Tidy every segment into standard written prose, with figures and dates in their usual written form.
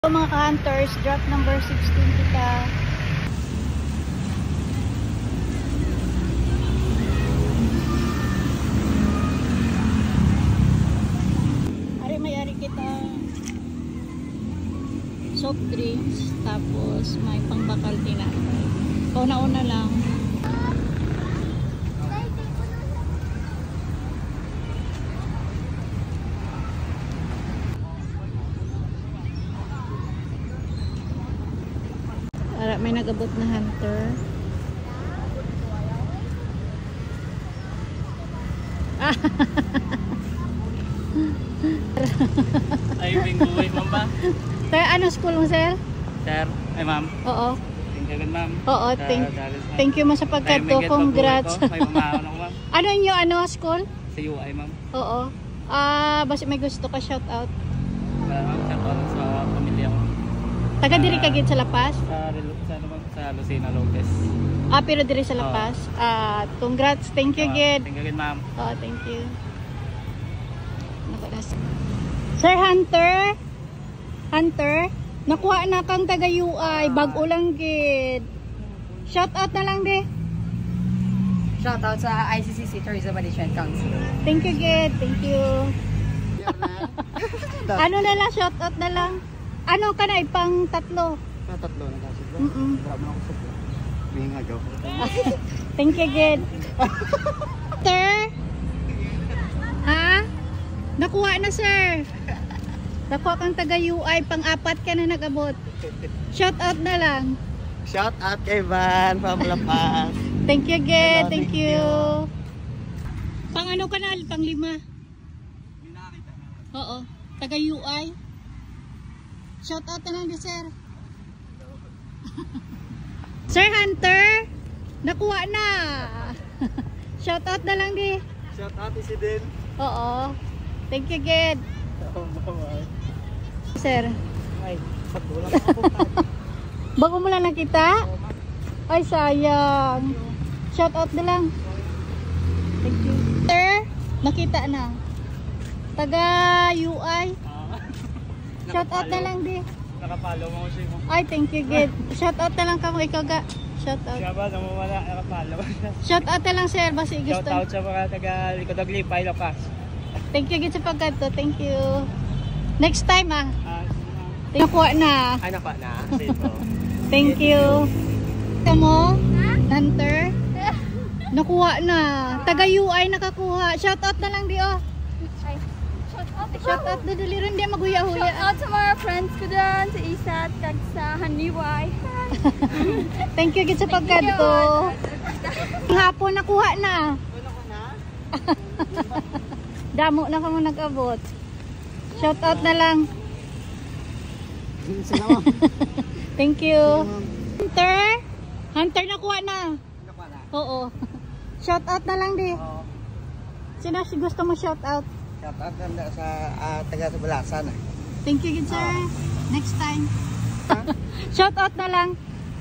Mga ka-hunters, drop number 16 kita. May-ari kita soft drinks, tapos may pangbakal tinapay. Pauna-una lang. May nagabot na hunter. Ay, binguwi, ma'am ba? Sir, ano school mo, sir? Sir, ay ma'am. Oo. Thank you, ma'am. Oo, thank you mo sa pagkato. Congrats. May pamahaon ako, ma'am. Ano nyo, school? Sa UI, ma'am. Oo. Basta may gusto ka shout out. Shout out sa pamilya mo. Taga diri ka gid sa Lapas? Sa Lucina Lopez. Pero diri sa Lapas. Congrats. Thank you, gid. Thank you, ma'am. Thank you. Sir Hunter? Hunter? Nakuha na kang taga UI. Bag-o lang gid. Shout out na lang di. Shout out sa ICCC Tourism Management Council. Thank you, gid. Thank you. Ano na lang, shout out na lang. Ano ka na, ipang tatlo? Tatlo na kasi. Drama ako sa bingagaw. Thank you, gid. Sir? Ha? Nakuha na, sir. Nakuha kang taga UI, pang-apat ka na nag-abot. Shout out na lang. Shout out kay Van from Lapas. Thank you, gid. Thank you. Pang ano ka na? Pang-5? Oo. Taga UI. Shout out na lang di, sir. Sir Hunter, nakuha na. Shout out na lang di. Shout out si Din. Oo. Thank you, gid. Sir. Ay, pagbulang ako. Bago mo lang nakita? Ay, sayang. Shout out na lang. Thank you. Sir, nakita na. Taga UI. Shout out na lang di. Nakapalo mo siya mo. Ay, thank you, gid. Shout out na lang ka mo, ikaw ga. Shout out. Siya ba namumala nakapalo? Shout out na lang, sir, basi gusto. Shout out sa mga taga Likod ng Lipay, Lapas. Thank you, gid sa pagkanto. Thank you. Next time nakuha na. Ay, nakuha na. Sito. Thank you. Kamo, Hunter. Nakuha na. Taga UI nakakuha. Shout out na lang di, oh. Shout out na dali rin, di maguya-huya. Shout out sa mga friends ko dyan, sa Isat, kag sa Haniway. Thank you, gid sa pagkanto. Hapon nakuha na. Damo na kamo nag-abot. Shout out na lang. Thank you. Hunter? Hunter nakuha na. Oo. Shout out na lang di. Sino gusto mo shout out? Shout out na sa taga sa Balasan. Thank you, good sir. Next time. Shout out na lang.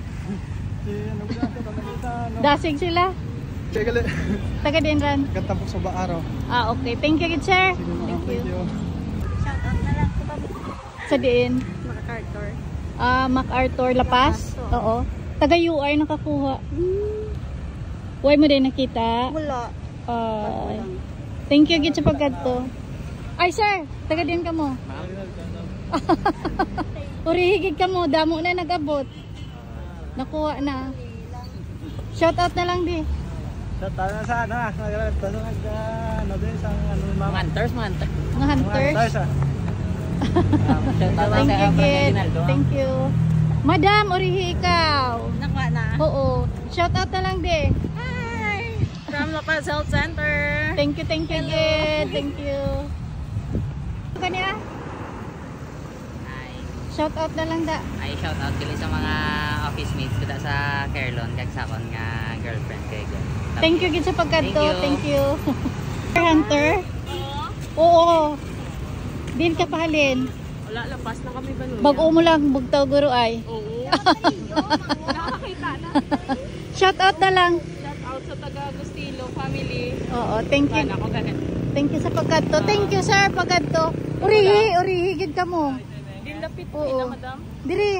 Dasig sila. Taga Dinran. Katapos sa Baaro. Okay. Thank you, good sir. Thank you. Shout out na lang sa diin. MacArthur. MacArthur, Lapas? Oo. Taga UR nakakuha. Why mo din nakita? Wala. Thank you, gid sa pagkadto. Ay, sir, taga din ka mo. Urihigig ka mo, damo na nag-abot. Nakuha na. Shout out na lang di. Shout out na sa ano din sa mga hunters, Mga hunters. Thank you, kid. Thank you. Madam, urihi ikaw. Nakuha na. Oo. Shout out na lang di. Hi! From Lapas Health Center. Thank you, kid. Thank you. Kanya? Ay, shout out na lang da. ay shout out dili sa mga office mates ko sa Carlon kag sa kon nga girlfriend kay girl. Thank you gid sa pagkanto. Thank you. Hunter? Oo. Oo. Din ka pahalin. Wala, lapas na kami ba nun? Bag-o mo lang bugtaw guro ay. Oo. Nakakita na. Shout out na lang. Shout out sa taga Agustilo family. Oo, thank you. Ako ganun. Thank you sa pagkanto. Thank you, sir, pagkanto. Urihi gid ka mo. Din Lapit Oo. na, madam. Diri.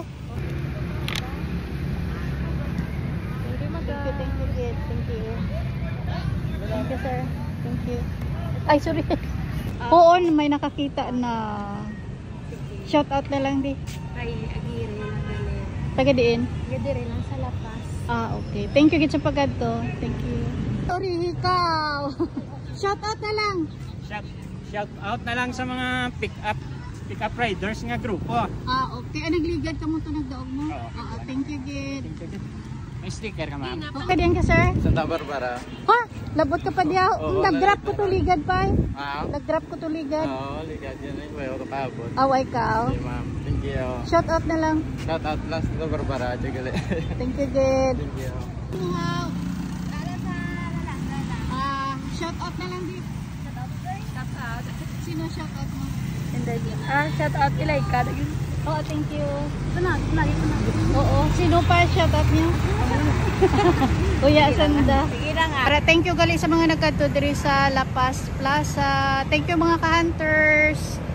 Hindi, madam. Thank you, kid. Thank you. Thank you, sir. Thank you. Ay, sorry. Oo, may nakakita na. Shout out na lang di. Kay Agiri lang dali. Taga diin. Agiri lang sa lapas. Ah, okay. Thank you, kid, sa pagkadto. Thank you. Sorry, ikaw. Shout out na lang. Shout out na lang sa mga pick up riders nga grupo. Ah, okay. Ah, nagligad ka mo to nagdaog mo? Oo. Ah, thank you, kid. May sticker ka, ma'am. Okay din ka, sir? Santa Barbara. Ha? Labot ka pa diya. Oo, Nag-drop ko to ligad pa. Ah, Nag-drop ko to ligad. oo, ligad yan ay bayo kapabot. Away ka. Okay, ma'am. Thank you. Shout out na lang. Shout out lang sa Barbara. Tsagali. Thank you, kid. Thank you. Wow. Para sa lala. Ah, shout out na lang din. Shout out. Sino shout out mo? Hindi. Shout out Ilaika. Oh, thank you. Ito na. Oo. Sino pa shout out niyo? Kuya Sanda. Sige na nga. Para thank you gali sa mga nagkadto diri sa La Paz Plaza. Thank you mga ka-hunters.